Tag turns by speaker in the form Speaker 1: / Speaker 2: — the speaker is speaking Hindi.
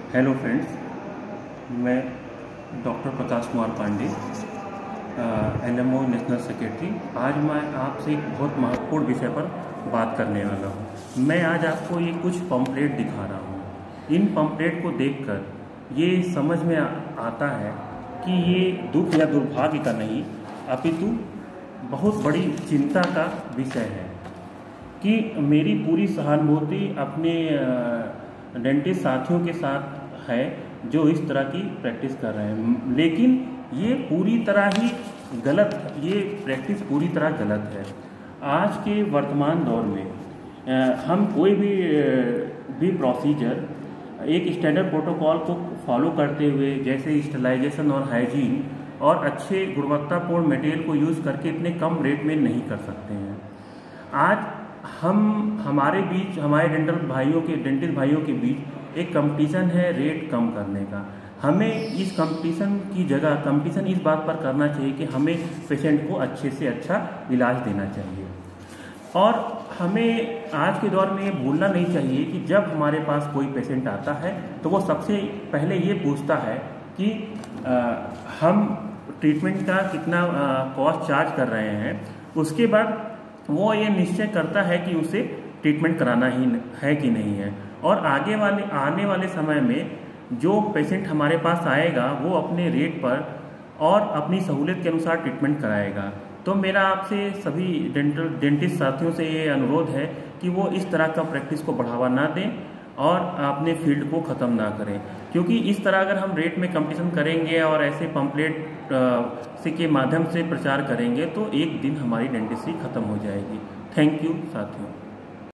Speaker 1: हेलो फ्रेंड्स, मैं doctor Prakash Kumar Pandey, NMO national secretary. आज मैं आपसे एक बहुत महत्वपूर्ण विषय पर बात करने वाला हूँ। मैं आज आपको ये कुछ पम्पलेट दिखा रहा हूँ। इन पम्पलेट को देखकर ये समझ में आता है कि ये दुख या दुर्भाग्य का नहीं, अपितु बहुत बड़ी चिंता का विषय है कि मेरी पूरी सहानुभूति अपने डेंटिस्ट साथियों के साथ है जो इस तरह की प्रैक्टिस कर रहे हैं, लेकिन ये पूरी तरह ही गलत, ये प्रैक्टिस पूरी तरह गलत है। आज के वर्तमान दौर में हम कोई भी प्रोसीजर एक स्टैंडर्ड प्रोटोकॉल को फॉलो करते हुए, जैसे स्टरलाइजेशन और हाइजीन और अच्छे गुणवत्तापूर्ण मटेरियल को यूज़ करके इतने कम रेट में नहीं कर सकते हैं। आज हमारे बीच, हमारे डेंटिस्ट भाइयों के बीच एक कंपटीशन है रेट कम करने का। हमें इस कंपटीशन की जगह कंपटीशन इस बात पर करना चाहिए कि हमें पेशेंट को अच्छे से अच्छा इलाज देना चाहिए। और हमें आज के दौर में ये भूलना नहीं चाहिए कि जब हमारे पास कोई पेशेंट आता है तो वो सबसे पहले ये पूछता है कि हम ट्रीटमेंट का कितना कॉस्ट चार्ज कर रहे हैं। उसके बाद वो ये निश्चय करता है कि उसे ट्रीटमेंट कराना ही है कि नहीं है। और आने वाले समय में जो पेशेंट हमारे पास आएगा वो अपने रेट पर और अपनी सहूलियत के अनुसार ट्रीटमेंट कराएगा। तो मेरा आपसे सभी डेंटिस्ट साथियों से ये अनुरोध है कि वो इस तरह का प्रैक्टिस को बढ़ावा ना दें और अपने फील्ड को ख़त्म ना करें, क्योंकि इस तरह अगर हम रेट में कंपटीशन करेंगे और ऐसे पंपलेट के माध्यम से प्रचार करेंगे तो एक दिन हमारी डेंटिस्ट्री ख़त्म हो जाएगी। थैंक यू साथियों।